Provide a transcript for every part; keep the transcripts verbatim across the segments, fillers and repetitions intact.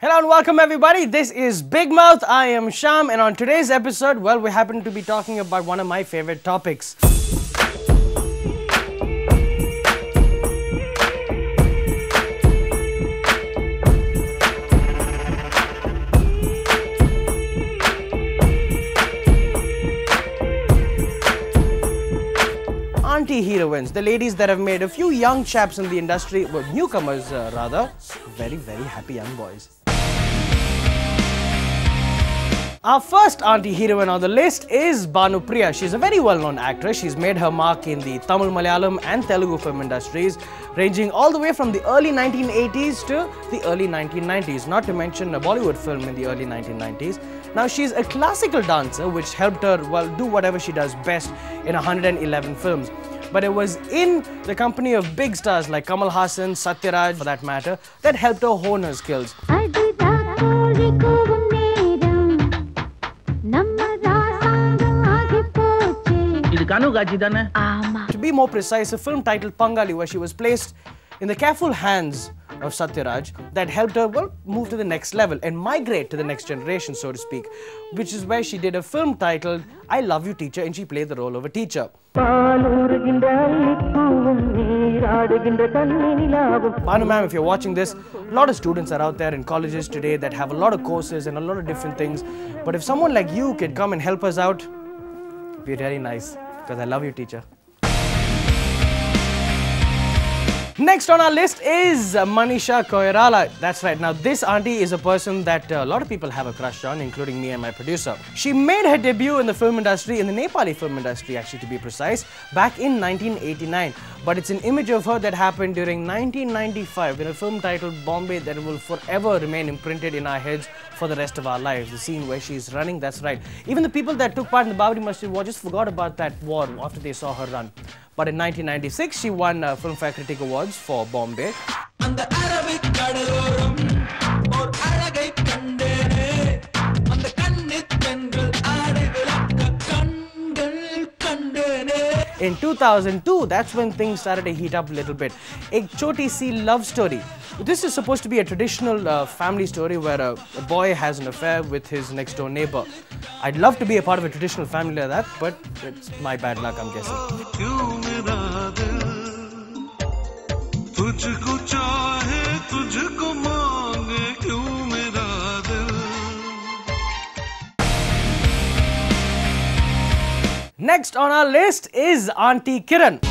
Hello and welcome everybody. This is Big Mouth. I am Sham, and on today's episode, well, we happen to be talking about one of my favorite topics. Auntie heroines, the ladies that have made a few young chaps in the industry, well, newcomers uh, rather, very, very happy young boys. Our first auntie heroine on the list is Bhanupriya. She's a very well-known actress. She's made her mark in the Tamil, Malayalam and Telugu film industries, ranging all the way from the early nineteen eighties to the early nineteen nineties, not to mention a Bollywood film in the early nineteen nineties. Now, she's a classical dancer, which helped her, well, do whatever she does best in one hundred eleven films. But it was in the company of big stars like Kamal Haasan, Satyaraj, for that matter, that helped her hone her skills. To be more precise, a film titled Pangali, where she was placed in the careful hands of Satyaraj, that helped her, well, move to the next level and migrate to the next generation, so to speak, which is where she did a film titled I Love You Teacher, and she played the role of a teacher. Bhanu ma'am, if you're watching this, a lot of students are out there in colleges today that have a lot of courses and a lot of different things, but if someone like you could come and help us out, it'd be really nice, because I love you, teacher. Next on our list is Manisha Koirala. That's right. Now, this auntie is a person that uh, a lot of people have a crush on, including me and my producer. She made her debut in the film industry, in the Nepali film industry, actually, to be precise, back in nineteen eighty-nine. But it's an image of her that happened during nineteen ninety-five in a film titled Bombay that will forever remain imprinted in our heads for the rest of our lives. The scene where she's running, that's right. Even the people that took part in the Babri Masjid war just forgot about that war after they saw her run. But in nineteen ninety-six, she won uh, Filmfare Critic Awards for Bombay. In two thousand two, that's when things started to heat up a little bit. Ek Choti Si love story. This is supposed to be a traditional uh, family story where a, a boy has an affair with his next door neighbor. I'd love to be a part of a traditional family like that, but it's my bad luck, I'm guessing. Next on our list is Auntie Kiran.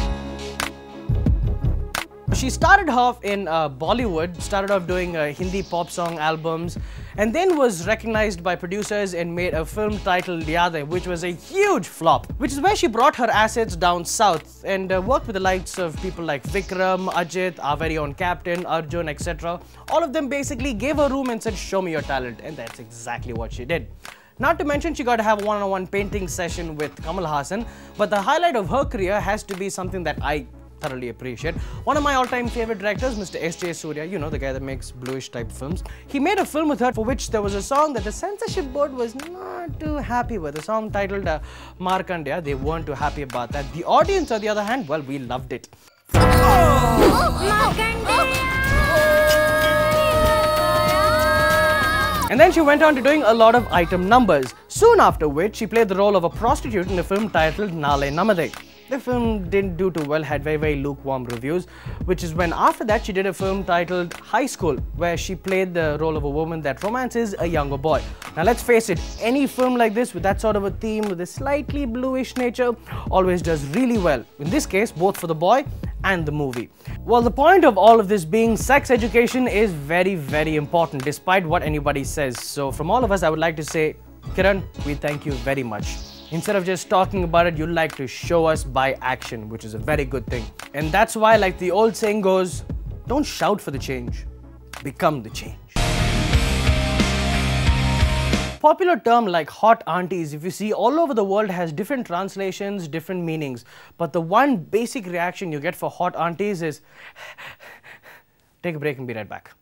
She started off in uh, Bollywood, started off doing uh, Hindi pop song albums, and then was recognized by producers and made a film titled Yaadein, which was a huge flop, which is where she brought her assets down south and uh, worked with the likes of people like Vikram, Ajit, our very own Captain, Arjun, et cetera. All of them basically gave her room and said, show me your talent, and that's exactly what she did. Not to mention, she got to have a one-on-one painting session with Kamal Haasan, but the highlight of her career has to be something that I thoroughly appreciate. One of my all-time favorite directors, Mister S J Surya, you know, the guy that makes bluish type films. He made a film with her for which there was a song that the censorship board was not too happy with. A song titled uh, Markandeya. They weren't too happy about that. The audience, on the other hand, well, we loved it. And then she went on to doing a lot of item numbers, soon after which she played the role of a prostitute in a film titled Nale Namade. The film didn't do too well, had very, very lukewarm reviews, which is when after that she did a film titled High School, where she played the role of a woman that romances a younger boy. Now let's face it, any film like this with that sort of a theme, with a slightly bluish nature, always does really well. In this case, both for the boy and the movie. Well, the point of all of this being sex education is very, very important, despite what anybody says. So from all of us, I would like to say, Kiran, we thank you very much. Instead of just talking about it, you'd like to show us by action, which is a very good thing. And that's why, like the old saying goes, don't shout for the change, become the change. Popular term like hot aunties, if you see all over the world, has different translations, different meanings. But the one basic reaction you get for hot aunties is take a break and be right back.